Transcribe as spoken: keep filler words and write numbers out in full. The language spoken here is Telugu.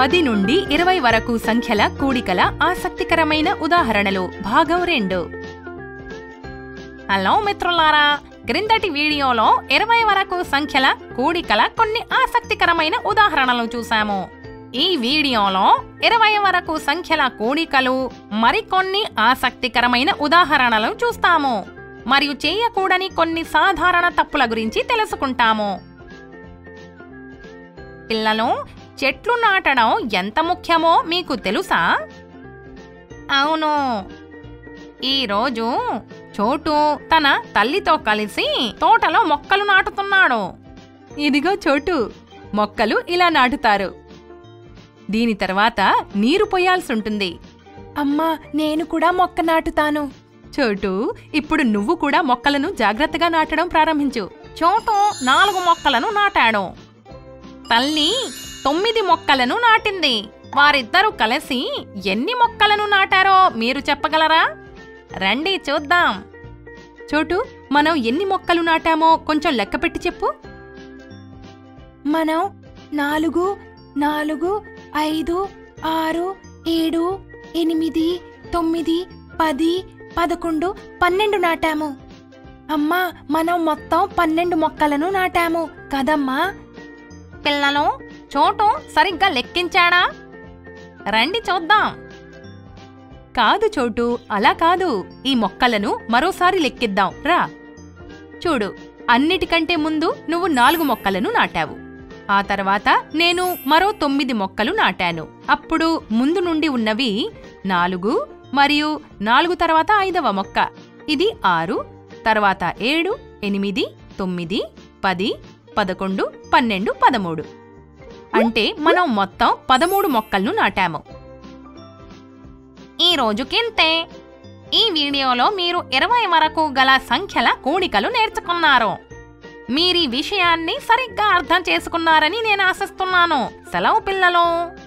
పది నుండి ఇరవై వరకు సంఖ్యల కూడికల ఆసక్తికరమైన ఉదాహరణలు భాగం రెండు. హలో మిత్రులారా, క్రిందటి వీడియోలో ఇరవై వరకు సంఖ్యల కూడికల కొన్ని ఆసక్తికరమైన ఉదాహరణలు చూసాము. ఈ వీడియోలో ఇరవై వరకు సంఖ్యల కూడికలు మరికొన్ని ఆసక్తికరమైన ఉదాహరణలు చూస్తాము మరియు చేయకూడని కొన్ని సాధారణ తప్పుల గురించి తెలుసుకుంటాము. పిల్లలు, చెట్లు నాటడం ఎంత ముఖ్యమో మీకు తెలుసా? అవును, ఈరోజు చోటు తన తల్లితో కలిసి తోటలో మొక్కలు నాటుతున్నాడు. ఇదిగో చోటు, మొక్కలు ఇలా నాటుతారు. దీని తర్వాత నీరు పోయాల్సుంటుంది. అమ్మా, నేను కూడా మొక్క నాటుతాను. చోటు, ఇప్పుడు నువ్వు కూడా మొక్కలను జాగ్రత్తగా నాటడం ప్రారంభించు. చోటు నాలుగు మొక్కలను నాటాడు. తల్లి తొమ్మిది మొక్కలను నాటింది. వారిద్దరూ కలిసి ఎన్ని మొక్కలను నాటారో మీరు చెప్పగలరా? రండి చూద్దాం. చోటు, మనం ఎన్ని మొక్కలు నాటామో కొంచెం లెక్కపెట్టి చెప్పు. మనం నాలుగు నాలుగు ఐదు ఆరు ఏడు ఎనిమిది తొమ్మిది పది పదకొండు పన్నెండు నాటాము. అమ్మా, మనం మొత్తం పన్నెండు మొక్కలను నాటాము కదమ్మా? పిల్లలు, చోటు సరిగ్గా లెక్కించాడా? రండి చూద్దాం. కాదు చోటు, అలా కాదు. ఈ మొక్కలను మరోసారి లెక్కిద్దాం రా. చూడు, అన్నిటికంటే ముందు నువ్వు నాలుగు మొక్కలను నాటావు. ఆ తర్వాత నేను మరో తొమ్మిది మొక్కలు నాటాను. అప్పుడు ముందు నుండి ఉన్నవి నాలుగు మరియు నాలుగు తర్వాత ఐదవ మొక్క. ఇది ఆరు, తర్వాత ఏడు ఎనిమిది తొమ్మిది పది పదకొండు పన్నెండు పదమూడు. అంటే మనం మొత్తం పదమూడు మొక్కలను నాటాము. ఈ రోజుకింతే. ఈ వీడియోలో మీరు ఇరవై వరకు గల సంఖ్యల కూడికలు నేర్చుకున్నారు. మీరీ విషయాన్ని సరిగ్గా అర్థం చేసుకున్నారని నేను ఆశిస్తున్నాను. సెలవు పిల్లలు.